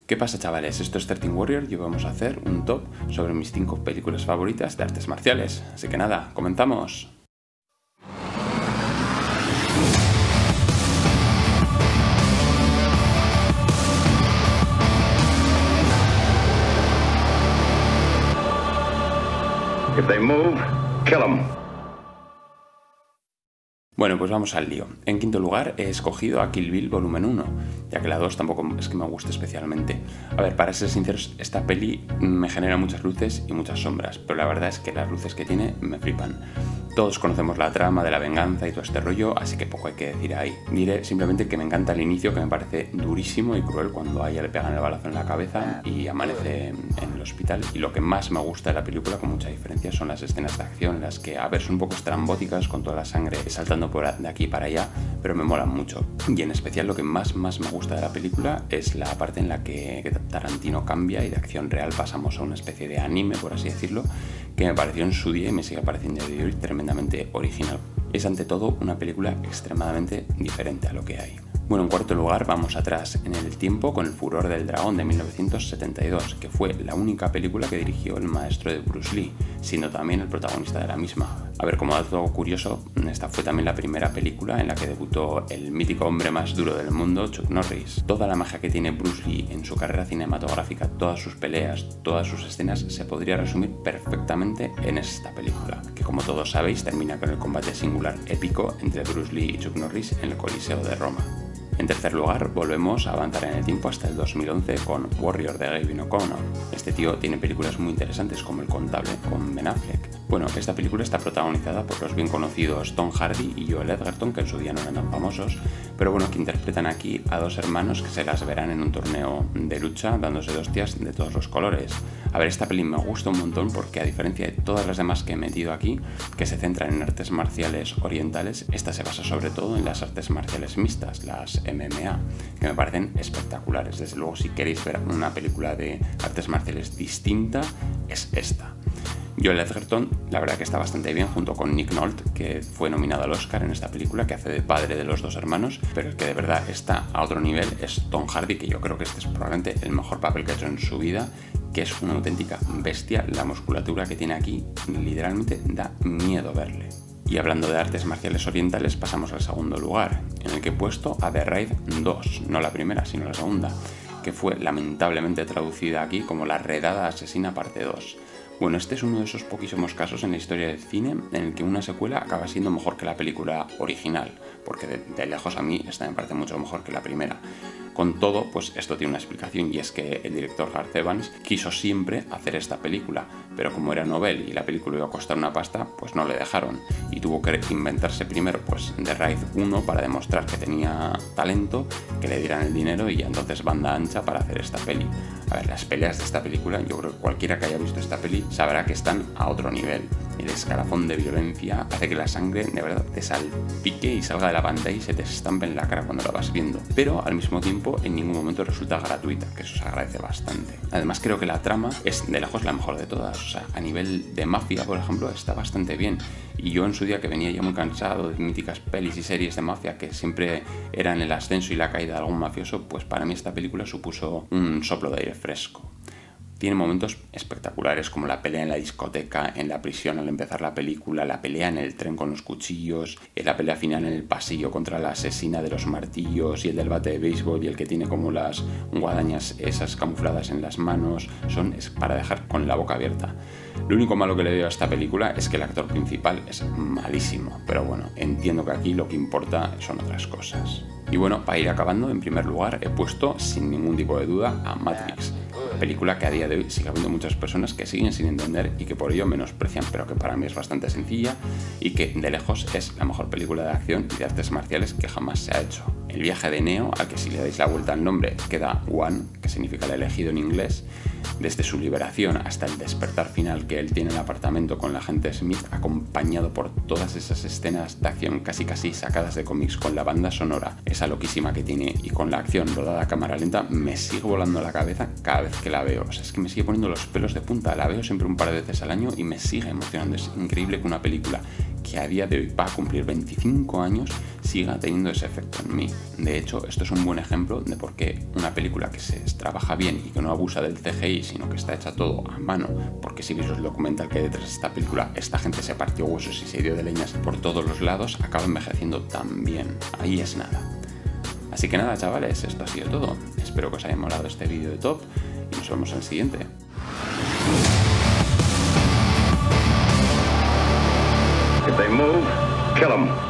¿Qué pasa, chavales? Esto es 13 Warrior y hoy vamos a hacer un top sobre mis 5 películas favoritas de artes marciales. Así que nada, comenzamos. If they move, kill them. Bueno, pues vamos al lío. En quinto lugar he escogido a Kill Bill Volumen 1, ya que la 2 tampoco es que me guste especialmente. A ver, para ser sinceros, esta peli me genera muchas luces y muchas sombras, pero la verdad es que las luces que tiene me flipan. Todos conocemos la trama de la venganza y todo este rollo, así que poco hay que decir ahí. Diré simplemente que me encanta el inicio, que me parece durísimo y cruel cuando a ella le pegan el balazo en la cabeza y amanece en el hospital. Y lo que más me gusta de la película, con mucha diferencia, son las escenas de acción, en las que, a ver, son un poco estrambóticas, con toda la sangre saltando de aquí para allá, pero me molan mucho. Y en especial lo que más me gusta de la película es la parte en la que Tarantino cambia y de acción real pasamos a una especie de anime, por así decirlo, que me pareció en su día y me sigue pareciendo de hoy tremendamente original. Es ante todo una película extremadamente diferente a lo que hay. Bueno, en cuarto lugar vamos atrás en el tiempo con El furor del dragón de 1972, que fue la única película que dirigió el maestro de Bruce Lee, siendo también el protagonista de la misma. A ver, como dato curioso, esta fue también la primera película en la que debutó el mítico hombre más duro del mundo, Chuck Norris. Toda la magia que tiene Bruce Lee en su carrera cinematográfica, todas sus peleas, todas sus escenas, se podría resumir perfectamente en esta película, que como todos sabéis termina con el combate singular épico entre Bruce Lee y Chuck Norris en el Coliseo de Roma. En tercer lugar, volvemos a avanzar en el tiempo hasta el 2011 con Warrior de Gavin O'Connor. Este tío tiene películas muy interesantes como El contable con Ben Affleck. Bueno, esta película está protagonizada por los bien conocidos Tom Hardy y Joel Edgerton, que en su día no eran tan famosos, pero bueno, que interpretan aquí a dos hermanos que se las verán en un torneo de lucha dándose de hostias de todos los colores. A ver, esta peli me gusta un montón porque, a diferencia de todas las demás que he metido aquí, que se centran en artes marciales orientales, esta se basa sobre todo en las artes marciales mixtas, las MMA, que me parecen espectaculares. Desde luego, si queréis ver una película de artes marciales distinta, es esta. Joel Edgerton, la verdad que está bastante bien, junto con Nick Nolte, que fue nominado al Oscar en esta película, que hace de padre de los dos hermanos, pero el que de verdad está a otro nivel es Tom Hardy, que yo creo que este es probablemente el mejor papel que ha hecho en su vida, que es una auténtica bestia. La musculatura que tiene aquí literalmente da miedo verle. Y hablando de artes marciales orientales, pasamos al segundo lugar, en el que he puesto a The Raid 2, no la primera, sino la segunda, que fue lamentablemente traducida aquí como La redada asesina parte 2. Bueno, este es uno de esos poquísimos casos en la historia del cine en el que una secuela acaba siendo mejor que la película original, porque de lejos a mí esta me parece mucho mejor que la primera. Con todo, pues esto tiene una explicación, y es que el director Garth Evans quiso siempre hacer esta película, pero como era novel y la película iba a costar una pasta, pues no le dejaron, y tuvo que inventarse primero pues The Raid 1 para demostrar que tenía talento, que le dieran el dinero y ya entonces banda ancha para hacer esta peli. A ver, las peleas de esta película, yo creo que cualquiera que haya visto esta peli sabrá que están a otro nivel. El escalafón de violencia hace que la sangre de verdad te salpique y salga de la pantalla y se te estampe en la cara cuando la vas viendo, pero al mismo tiempo en ningún momento resulta gratuita, que eso se agradece bastante. Además, creo que la trama es de lejos la mejor de todas. O sea, a nivel de mafia, por ejemplo, está bastante bien, y yo en su día, que venía ya muy cansado de míticas pelis y series de mafia que siempre eran el ascenso y la caída de algún mafioso, pues para mí esta película supuso un soplo de aire fresco. Tiene momentos espectaculares, como la pelea en la discoteca, en la prisión al empezar la película, la pelea en el tren con los cuchillos, la pelea final en el pasillo contra la asesina de los martillos, y el del bate de béisbol, y el que tiene como las guadañas esas camufladas en las manos. Es para dejar con la boca abierta. Lo único malo que le veo a esta película es que el actor principal es malísimo, pero bueno, entiendo que aquí lo que importa son otras cosas. Y bueno, para ir acabando, en primer lugar he puesto sin ningún tipo de duda a Matrix, película que a día de hoy sigue habiendo muchas personas que siguen sin entender y que por ello menosprecian, pero que para mí es bastante sencilla y que de lejos es la mejor película de acción y de artes marciales que jamás se ha hecho. El viaje de Neo, al que si le dais la vuelta al nombre queda One, que significa el elegido en inglés, desde su liberación hasta el despertar final que él tiene en el apartamento con la agente Smith, acompañado por todas esas escenas de acción casi sacadas de cómics, con la banda sonora esa loquísima que tiene y con la acción rodada a cámara lenta, me sigue volando la cabeza cada vez que la veo. O sea, es que me sigue poniendo los pelos de punta. La veo siempre un par de veces al año y me sigue emocionando. Es increíble que una película que a día de hoy va a cumplir 25 años siga teniendo ese efecto en mí. De hecho, esto es un buen ejemplo de por qué una película que se trabaja bien y que no abusa del CGI, sino que está hecha todo a mano, porque si veis el documental que hay detrás de esta película, esta gente se partió huesos y se dio de leñas por todos los lados, acaba envejeciendo tan bien. Ahí es nada. Así que nada, chavales, esto ha sido todo. Espero que os haya molado este vídeo de Top y nos vemos en el siguiente. If they move, kill them.